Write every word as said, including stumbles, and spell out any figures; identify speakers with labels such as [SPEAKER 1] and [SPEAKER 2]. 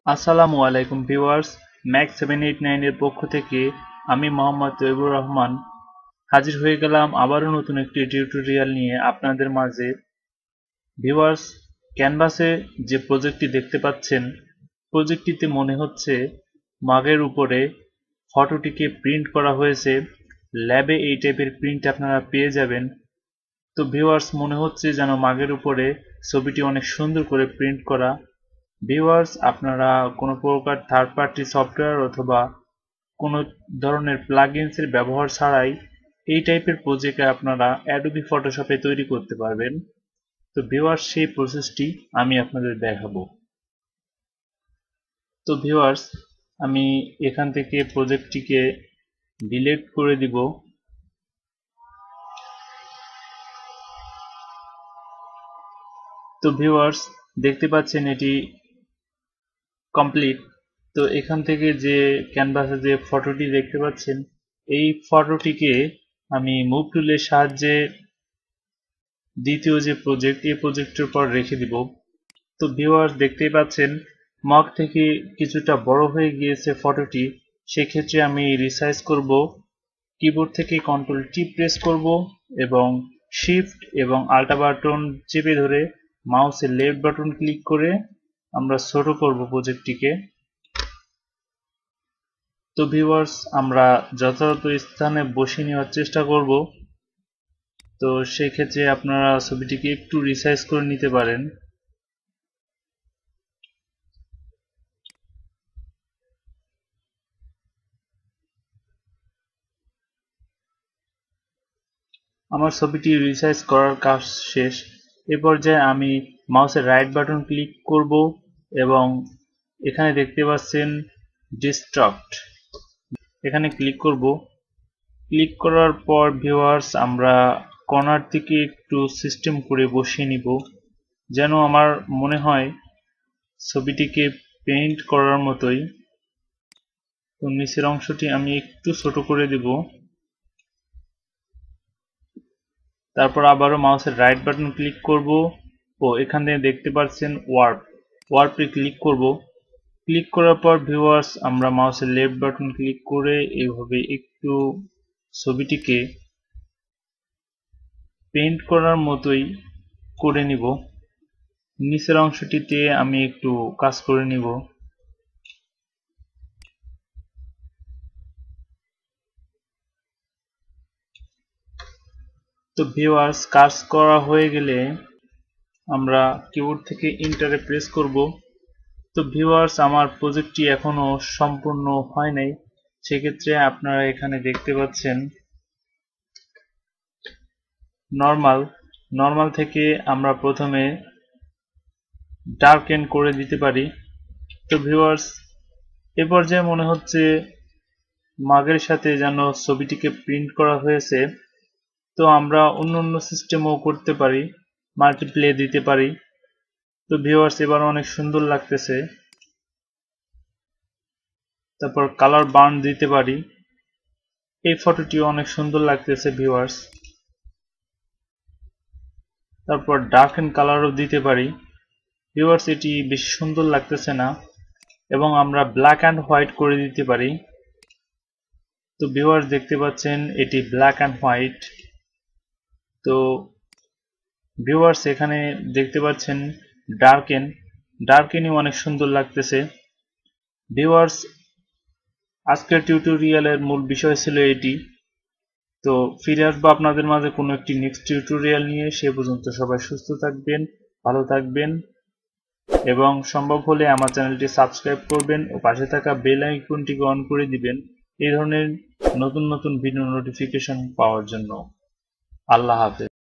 [SPEAKER 1] আসসালামু আলাইকুম viewers, Mac seven eight nine এর পক্ষ থেকে আমি মোহাম্মদ তৈবুর রহমান হাজির হয়ে গেলাম আবারও নতুন একটি টিউটোরিয়াল নিয়ে আপনাদের মাঝে। ভিউয়ার্স, ক্যানভাসে যে প্রজেক্টটি দেখতে পাচ্ছেন, প্রজেক্টটিতে মনে হচ্ছে মাগের উপরে ফটোটিকে প্রিন্ট করা হয়েছে। ল্যাবে এই টাইপের প্রিন্ট আপনারা পেয়ে যাবেন। তো ভিউয়ার্স, মনে হচ্ছে যেন মাগের উপরে ছবিটি অনেক সুন্দর করে প্রিন্ট করা। ভিউয়ার্স, আপনারা কোনো প্রকার থার্ড পার্টি সফটওয়্যার অথবা কোনো ধরনের প্লাগইনস এর ব্যবহার ছাড়াই এই টাইপের প্রজেক্ট আপনারা অ্যাডোবি ফটোশপে তৈরি করতে পারবেন। তো ভিউয়ার্স, সেই প্রসেসটি আমি আপনাদের দেখাবো। তো ভিউয়ার্স, আমি এখান থেকে প্রজেক্টটিকে ডিলিট করে দিব। তো ভিউয়ার্স, দেখতে পাচ্ছেন এটি কমপ্লিট। তো এখান থেকে যে ক্যানভাসে যে ফটোটি দেখতে পাচ্ছেন, এই ফটোটিকে আমি মুভ টুলের সাহায্যে দ্বিতীয় যে প্রজেক্ট, এই প্রজেক্টের পর রেখে দিব। তো ভিউয়ার্স, দেখতেই পাচ্ছেন মগ থেকে কিছুটা বড় হয়ে গিয়েছে ফটোটি। সেক্ষেত্রে আমি রিসাইজ করব। কিবোর্ড থেকে কন্ট্রোল টি প্রেস করব এবং শিফট এবং আল্টা বাটন চেপে ধরে মাউসের লেফট বাটন ক্লিক করে আমরা ছোট করব প্রজেক্টটিকে। তো ভিউয়ার্স, আমরা যথাযথ স্থানে বসিয়ে নেওয়ার চেষ্টা করব। তো সেই ক্ষেত্রে আপনারা ছবিটিকে একটু রিসাইজ করে নিতে পারেন। আমার ছবিটি রিসাইজ করার কাজ শেষ। এ পর্যায়ে আমি মাউসের রাইট বাটন ক্লিক করব এবং এখানে দেখতে পাচ্ছেন ডিস্ট্রাক্ট, এখানে ক্লিক করব। ক্লিক করার পর ভিউয়ার্স, আমরা কর্নার থেকে একটু সিস্টেম করে বসিয়ে নিব, যেন আমার মনে হয় ছবিটিকে পেইন্ট করার মতোই। তো নিচের অংশটি আমি একটু ছোট করে দিব। তারপর আবারও মাউসের রাইট বাটন ক্লিক করব ও এখানে দেখতে পাচ্ছেন ওয়ার্প, ওয়ার্পে ক্লিক করব। ক্লিক করার পর ভিউয়ার্স, আমরা মাউসের লেফট বাটন ক্লিক করে এইভাবে একটু ছবিটিকে পেইন্ট করার মতোই করে নিব। নিচের অংশটিতে আমি একটু কাজ করে নিব। তো ভিউয়ার্স, কাজ করা হয়ে গেলে আমরা কিবোর্ড থেকে এন্টারে প্রেস করব। তো ভিউয়ার্স, আমার প্রজেক্টটি এখনো সম্পূর্ণ হয় নাই। সেক্ষেত্রে আপনারা এখানে দেখতে পাচ্ছেন নরমাল, নরমাল থেকে আমরা প্রথমে ডার্কেন করে দিতে পারি। তো ভিউয়ার্স, এ পর্যায়ে মনে হচ্ছে মাগের সাথে যেন ছবিটিকে প্রিন্ট করা হয়েছে। তো আমরা অন্য অন্য সিস্টেমও করতে পারি, মাল্টিপ্লে দিতে পারি। তো ভিউয়ার্স, এবার অনেক সুন্দর লাগতেছে। তারপর কালার বার্ন দিতে পারি। এই ফটোটিও অনেক সুন্দর লাগতেছে ভিউয়ার্স। তারপর ডার্ক এন্ড কালারও দিতে পারি। ভিউয়ার্স, এটি বেশি সুন্দর লাগতেছে না এবং আমরা ব্ল্যাক অ্যান্ড হোয়াইট করে দিতে পারি। তো ভিউয়ার্স, দেখতে পাচ্ছেন এটি ব্ল্যাক অ্যান্ড হোয়াইট। তো ভিউয়ার্স, এখানে দেখতে পাচ্ছেন ডার্কেন, ডার্কেনই অনেক সুন্দর লাগতেছে। ভিউয়ার্স, আজকের টিউটোরিয়ালের মূল বিষয় ছিল এটি। তো ফিরে আসবো আপনাদের মাঝে কোনো একটি নেক্সট টিউটোরিয়াল নিয়ে। সে পর্যন্ত সবাই সুস্থ থাকবেন, ভালো থাকবেন এবং সম্ভব হলে আমার চ্যানেলটি সাবস্ক্রাইব করবেন ও পাশে থাকা বেল আইকনটিকে অন করে দিবেন এই ধরনের নতুন নতুন ভিডিও নোটিফিকেশন পাওয়ার জন্য। আল্লাহ হাফেজ।